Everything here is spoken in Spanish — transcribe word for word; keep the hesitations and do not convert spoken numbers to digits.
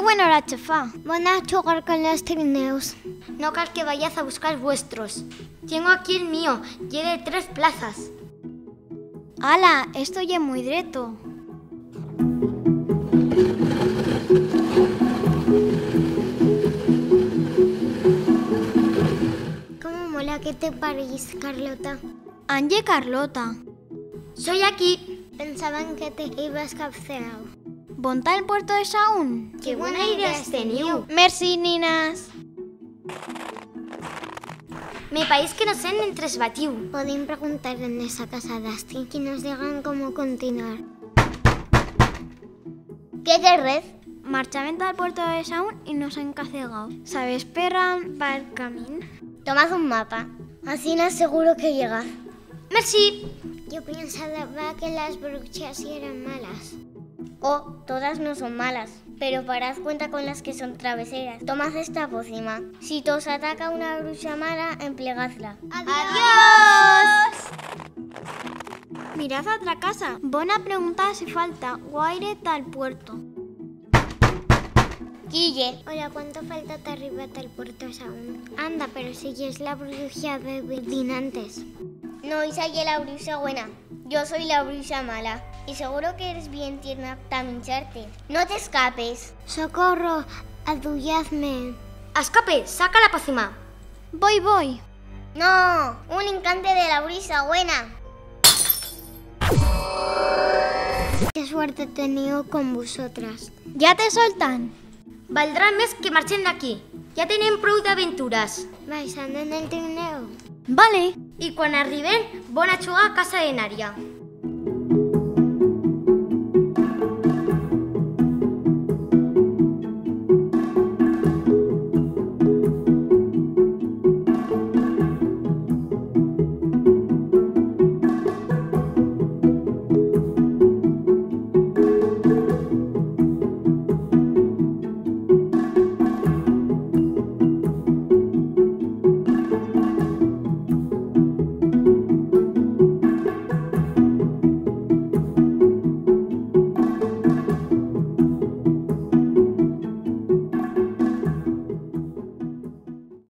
bona hora, xafà. Van a jugar con los trineos. No cal que vayáis a buscar vuestros. Tengo aquí el mío, tiene tres plazas. Ala, esto ya es muy dreto. ¿Cómo mola? ¿Qué te parece, Carlota? Anje, Carlota. Soy aquí. Pensaban que te ibas capcerado. ¿Bonta el puerto de Saún? ¡Qué buena idea has tenido! Merci, ninas. Me país que no se'n entre esbatiu. Podem preguntar en esa casa d'Asti que nos digan cómo continuar. ¿Qué querés? Marchament al puerto de Saún y nos han cacegado. ¿Sabes esperan para el camino? Tomad un mapa. Así no seguro que llega. Merci. Yo pensaba que las brujas eran malas. Oh, todas no son malas, pero parad cuenta con las que son traveseras. Tomad esta pócima. Si te os ataca una bruja mala, emplegadla. ¡Adiós! Mirad a otra casa. Bona pregunta si falta guaire tal puerto. Guille. Hola, ¿cuánto falta te arribar al puerto aún? Anda, pero si ya es la bruja de Vinantes. No, esa es la bruja buena. Yo soy la bruja mala. Y seguro que eres bien tierna para mincharte. No te escapes. ¡Socorro! ¡Adulladme! Escape, saca la pócima. Voy, voy. No, un encante de la bruja buena. ¡Qué suerte he tenido con vosotras! ¿Ya te soltan? Valdrà més que marxem d'aquí. Ja tenim prou d'aventures. ¿Vais andando en el trineo? Vale. I quan arribem, bona jugar a casa de Nària.